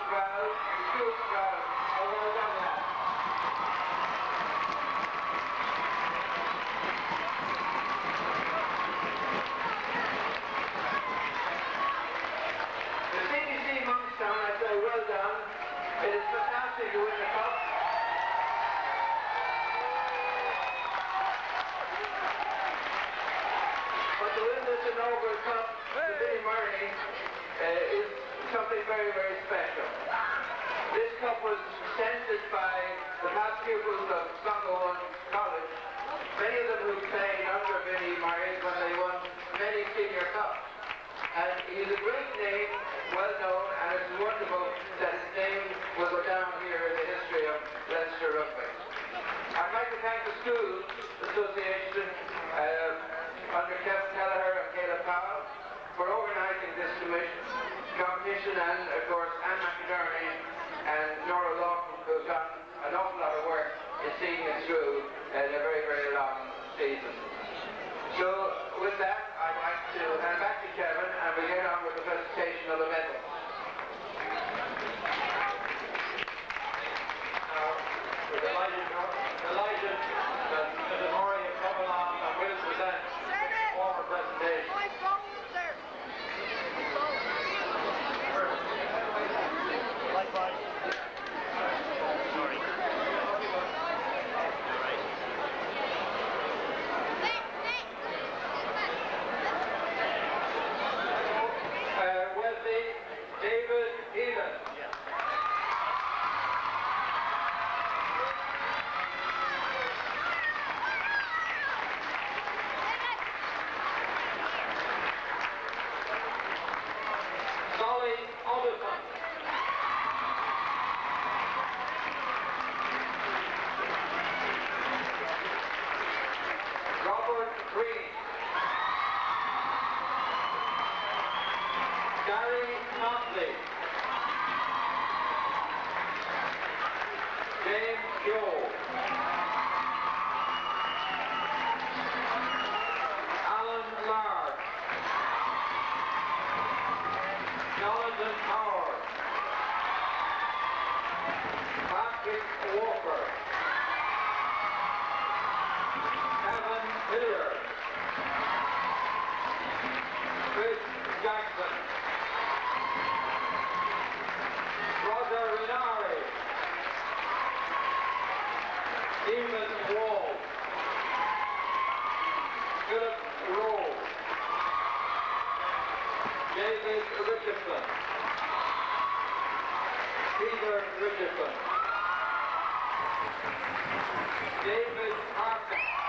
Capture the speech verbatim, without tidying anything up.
proud, the school's proud. Oh, well done, lads. The C B C Monkstown, I say well done. It is fantastic to win the cup. But to win this inaugural cup to Vinnie Murray uh, is something very, very special. This cup was presented by the past pupils of Clongowan College, many of them who played under Vinnie Murray when they won many senior cups. And he's a great name, well known, and it's wonderful that his name will go down here in the history of Leinster Rugby. I'd like to thank the Schools Association uh, under Kevin Kelleher and Caleb Powell for organising this commission, competition, and of course Anne McInerney and Nora Lawson, who've done an awful lot of work in seeing it through in a very, very long season. So with that, I'd like to hand back to Kevin and we get on with the presentation of the medals. Now, we're delighted, delighted that Missus Murray has come along and will present former presentation. Likewise. Sorry. Uh, Wesley, David, Eden. Yeah. Solly Alderson. Robert Green. Gary Motley. James Joe. Alan Large. Jonathan Howard. Patrick Walker. Kevin Hilliard. Chris Jackson. Roger Renari. Stephen Wall. Philip Rowe. David Richardson. Peter Richardson. David Harkin.